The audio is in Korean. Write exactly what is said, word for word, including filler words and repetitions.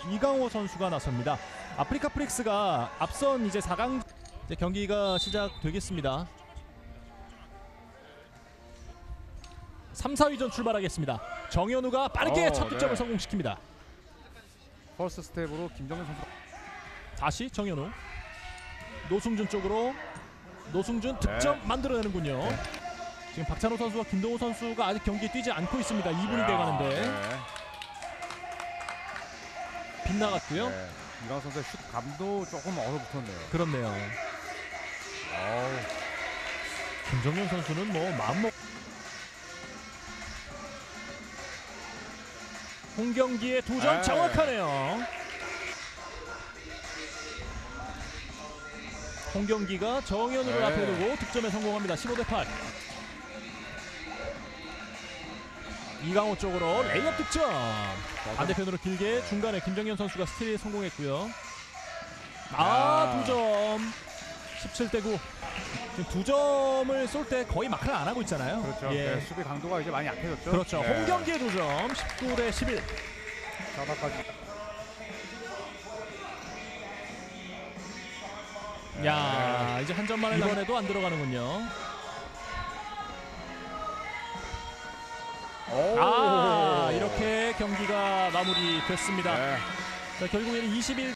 이강호 선수가 나섭니다. 아프리카 프릭스가 앞선 이제 사 강 이제 경기가 시작되겠습니다. 삼, 사 위전 출발하겠습니다. 정현우가 빠르게 오, 첫 득점을 네. 성공시킵니다. 퍼스트 스텝으로 김정현 선수. 다시 정현우. 노승준 쪽으로 노승준 득점 네. 만들어내는군요. 네. 지금 박찬호 선수와 김동호 선수가 아직 경기에 뛰지 않고 있습니다. 이 분이 야, 돼가는데 네. 빗나갔고요. 네. 이강호 선수의 슛 감도 조금 얼어붙었네요. 그렇네요. 어우. 김정현 선수는 뭐 마음먹. 홍경기의 두 점 에이. 정확하네요. 홍경기가 정현우를 에이. 앞에 두고 득점에 성공합니다. 십오 대 팔. 이강호 쪽으로 레이업 득점. 반대편으로 길게 중간에 김정현 선수가 스틸에 성공했고요. 아, 두 점. 십칠 대 구. 지금 두 점을 쏠 때 거의 마크를 안 하고 있잖아요. 그렇죠. 예. 네, 수비 강도가 이제 많이 약해졌죠. 그렇죠. 네. 홍경기의 두 점. 십구 대 십일. 자바까지. 야, 이제 한 점만을 이번에도 안 들어가는군요. 오. 아, 이렇게 경기가 마무리됐습니다. 네. 자, 결국에는 이십일